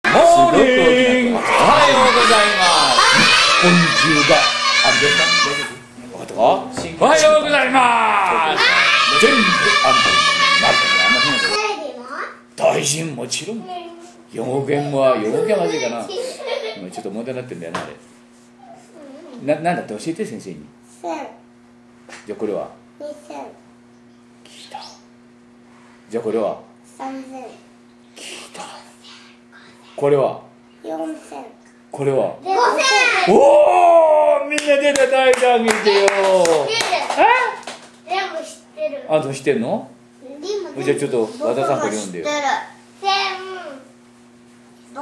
モーニング。おはようございます。今週があれですか？分かったか？おはようございます。全部あんたになって大臣もちろん。4億円は4億円まずいかな。今ちょっと問題になってんだよなあれ。なんだって教えて先生に。じゃあこれは 2000。 聞いた。じゃあこれは 3000。 聞いた。これは 4000。 これは 5000。 おお、みんな出た、大事あげてよ。 全部知ってる。 あんた知ってんの？じゃあちょっと和田さんから読んでよ。 1000、2000、3000、4000、5000。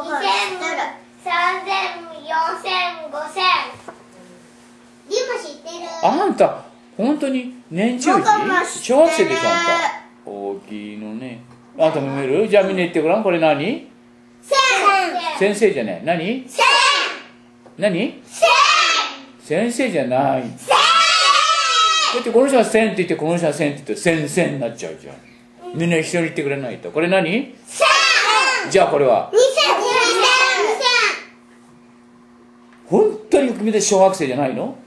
リム知ってる。 あんた本当に年中児？小学生でしょあんた。大きいのね。あんたも読める？じゃあみんな言ってごらん。これ何？先生じゃない。何？何？先生じゃない。だってこの人は千って言ってこの人は千って言って千千になっちゃうじゃん。みんな一緒に言ってくれないと。これ何？じゃあこれは本当にみんな小学生じゃないの？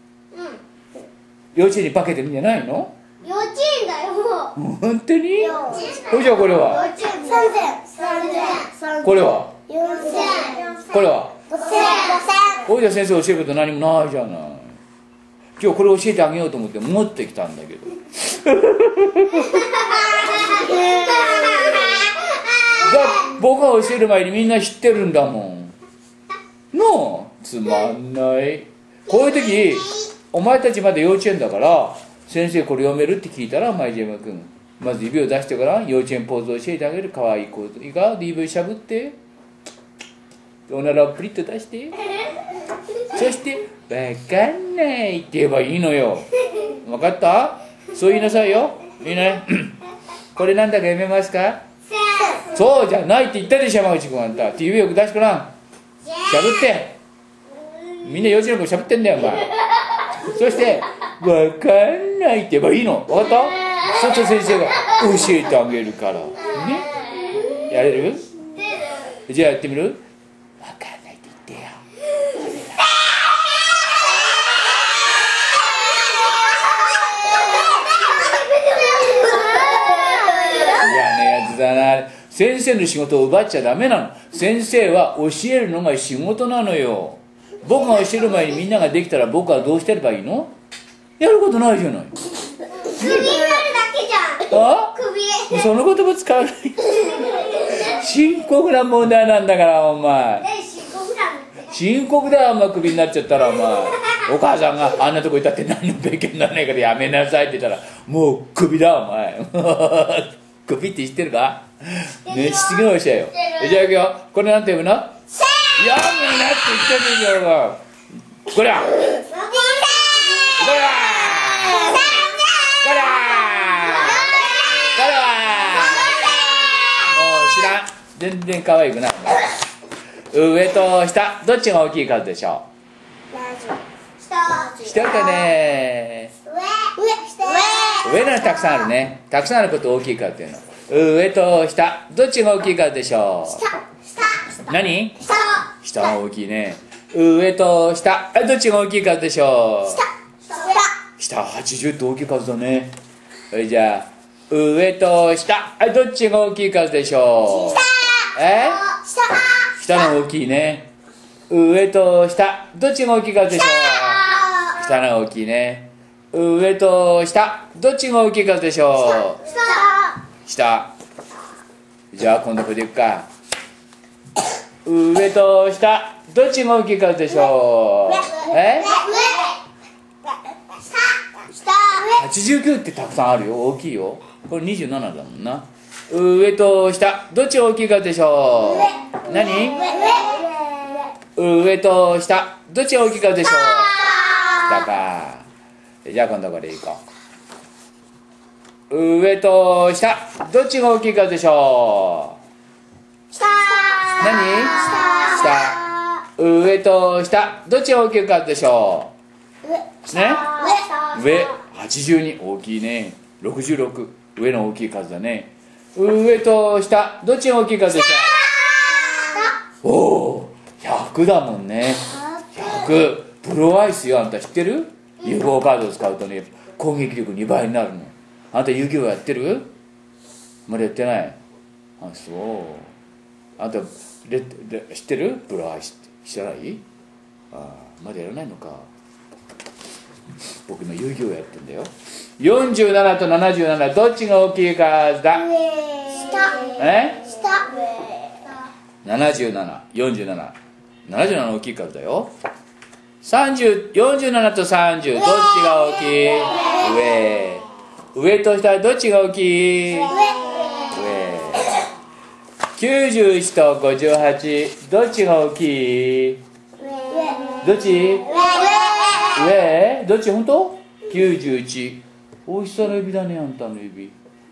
幼稚園に化けてるんじゃないの？ 幼稚園だよ。 本当に？じゃあこれは 3000、 これは 4000、 これは 5000。 おいじゃあ先生教えること何もないじゃない。今日これ教えてあげようと思って持ってきたんだけど僕が教える前にみんな知ってるんだもんのつまんない。こういう時お前たちまだ幼稚園だから先生これ読めるって聞いたら前島君まず指を出してから幼稚園ポーズを教えてあげる。かわいい子いいか DV しゃぶっておならをプリッと出してそして「わかんない」って言えばいいのよ。分かった？そう言いなさいよ。いいねこれなんだか読めますか？そうじゃないって言ったでしょ山口君あんた。って指をよく出してごらん。しゃぶってみんな幼稚園の子しゃぶってんだよお前。そして「わかんない」って言えばいいの。分かった？そうすると先生が教えてあげるからね。やれる？じゃあやってみる？わかんないって言ってよ。嫌なやつだな。先生の仕事を奪っちゃダメなの。先生は教えるのが仕事なのよ。僕が教える前にみんなができたら僕はどうしてればいいの？やることないじゃない。 首になるだけじゃん。 あ？ 首。 その言葉使わない。深刻な問題なんだからお前。深刻だよお前。クビになっちゃったらお前。お母さんがあんなとこいたって何の勉強にならないからやめなさいって言ったらもうクビだお前。クビって知ってるか？ね、次の教えよ。じゃあいくよ。これなんて読むの？やめなって言ってるじゃんか。これはこれはこれはもう知らん。全然可愛くない。上と下どっちが大きい数でしょう？下かね。上ならたくさんあるね。たくさんあることを大きい数っていうの。上と下どっちが大きい数でしょう？何？下が大きいね。上と下どっちが大きい数でしょう？下80って大きい数だね。じゃあ上と下どっちが大きい数でしょう？下の大きいね。上と下どっちが大きい数でしょう？下の大きいね。上と下どっちが大きい数でしょう？下。じゃあ今度これでいくか。上と下どっちが大きい数でしょう？89ってたくさんあるよ。大きいよ。これ27だもんな。上と下どっちが大きい数でしょう？何？上と下どっちが大きい数でしょう？下か。じゃあ今度これいこう。上と下どっちが大きい数でしょう？何？下。上と下どっちが大きい数でしょう？ね？上82大きいね。66上の大きい数だね。上と下どっちが大きい数でしょう？ 100だもんね。100。プロアイスよ。あんた知ってる？融合カードを使うとね、攻撃力2倍になるの。あんた遊戯王やってる？まだやってない。あ、そう。あんた知ってる？プロアイスって知らない？あ、まだやらないのか。僕今遊戯王やってんだよ。47と77、どっちが大きい数だ？ 下。 77、47。77大きい数だよ。47と30、どっちが大きい？上。上と下どっちが大きい？上。91と58、どっちが大きい？どっち？上？どっち本当？ 91。おいしさの指だね、あんたの指。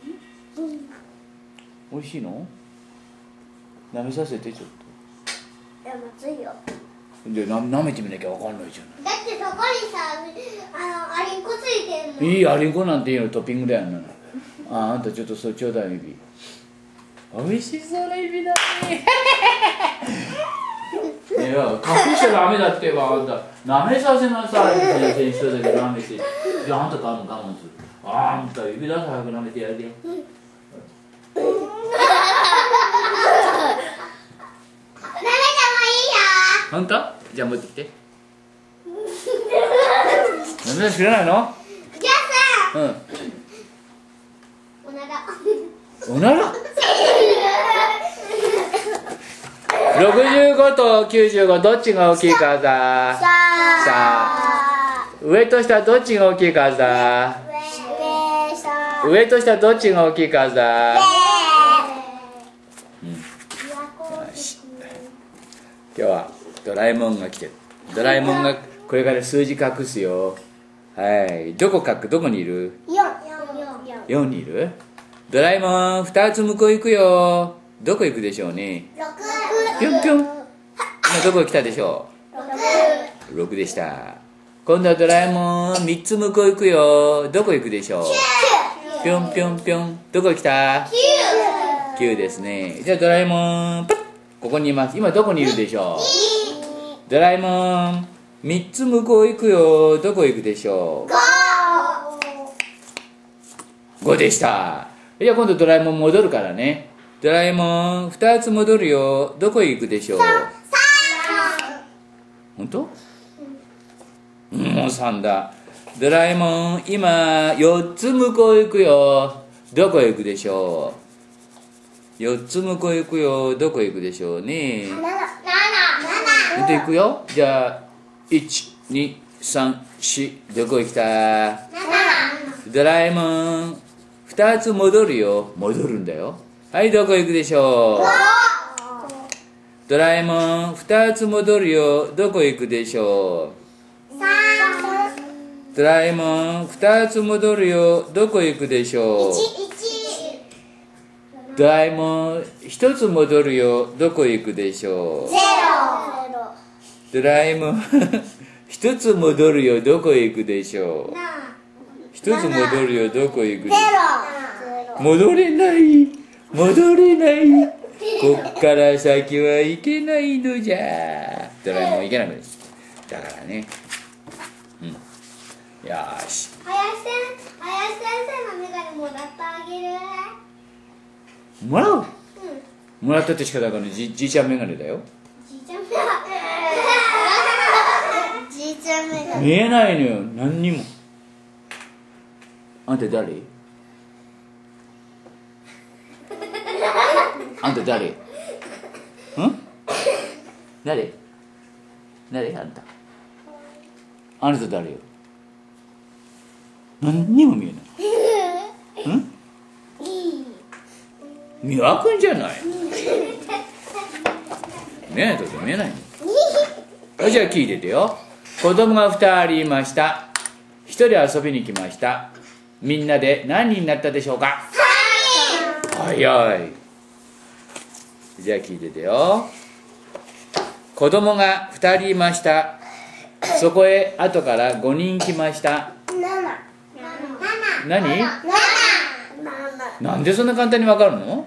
おいしいの？舐めさせてちょっと。 いや、まずいよ。 で、舐めてみなきゃわかんないじゃない。 だってそこにさ、アリンコついてるの。 いいアリンコなんていいの、トッピングだよな。あんたちょっとそれちょうだい指。おいしそうな指だね。いや、隠しちゃダメだってば、あんた。舐めさせなさい。先生一人だけ舐めて。じゃああんた我慢する。あんた指出さ早く舐めてやるよ。 舐めてもいいよ。 あんたじゃあ持ってきて。舐めさせ知らないの？ じゃあさ、 うん。 おなら。 おなら65と95どっちが大きい数だ？さあ、上と下どっちが大きい数だ？上と下どっちが大きい数だ？うん、よし。今日はドラえもんが来てる。ドラえもんがこれから数字隠すよ。はい、どこ書く？どこにいる？4にいる？ドラえもん2つ向こう行くよ。どこ行くでしょうね。ぴょんぴょん。今どこ来たでしょう。6でした。今度はドラえもん3つ向こう行くよ。どこ行くでしょう。ぴょんぴょんぴょん。どこ来た？9ですね。じゃあドラえもんパッ、ここにいます。今どこにいるでしょう。ドラえもん3つ向こう行くよ。どこ行くでしょう。5でした。じゃあ今度ドラえもん戻るからね。ドラえもん2つ戻るよ。どこへ行くでしょう。本当？もう3だ。ドラえもん今4つ向こう行くよ。どこへ行くでしょう。4つ向こう行くよ。どこへ行くでしょうね。7。行くよ。じゃあ1、2、3、4。どこへ来た？ドラえもん2つ戻るよ。戻るんだよ。はい、どこ行くでしょう。ドラえもん2つ戻るよ。どこ行くでしょう。ドラえもん2つ戻るよ。どこ行くでしょう。ドラえもん1つ戻るよ。どこ行くでしょう。ドラえもん1つ戻るよ。どこ行くでしょう。1つ戻るよ。どこ行くでしょう。戻れない。戻れない。こっから先はいけないのじゃ。ドラえもんいけなくです。だからね。うん。よし。 林先生のメガネもらってあげる。 もらう？ うん。 もらったって仕方がね、じいちゃんメガネだよ。 じいちゃんメガネ。じいちゃんメガネ。 見えないのよ、何にも。あんた誰？あんた誰？ん？誰？誰？あんた。あなた誰よ？何にも見えない。ん？見分くんじゃない。見えないと見えないの。じゃあ聞いててよ。子供が2人いました。1人遊びに来ました。みんなで何人になったでしょうか。早い。じゃあ聞いててよ。子供が2人いました。そこへ後から5人来ました。何？なんでそんな簡単に分かるの？